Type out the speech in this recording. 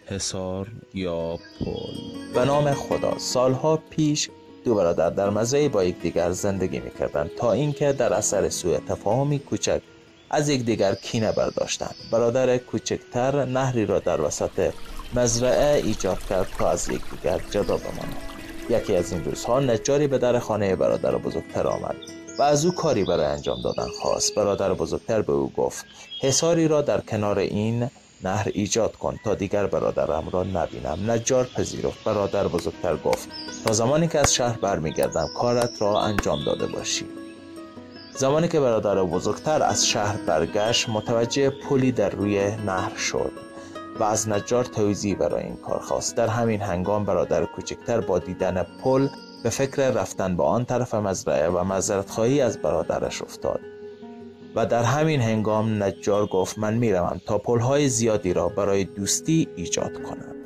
حصار یا پل. به نام خدا. سالها پیش دو برادر در مزرعه‌ای با یکدیگر زندگی می‌کردند تا اینکه در اثر سوء تفاهمی کوچک از یکدیگر کینه برداشتند. برادر کوچکتر نهری را در وسط مزرعه ایجاد کرد تا از یکدیگر جدا بمانند. یکی از این روزها نجاری به در خانه برادر بزرگتر آمد و از او کاری برای انجام دادن خواست. برادر بزرگتر به او گفت حصاری را در کنار این نهر ایجاد کن تا دیگر برادرم را نبینم. نجار پذیرفت. برادر بزرگتر گفت تا زمانی که از شهر برمیگردم کارت را انجام داده باشی. زمانی که برادر بزرگتر از شهر برگشت متوجه پلی در روی نهر شد و از نجار توضیحی برای این کار خواست. در همین هنگام برادر کوچکتر با دیدن پل به فکر رفتن به آن طرف مزرعه و معذرت خواهی از برادرش افتاد و در همین هنگام نجار گفت من میروم تا پل‌های زیادی را برای دوستی ایجاد کنم.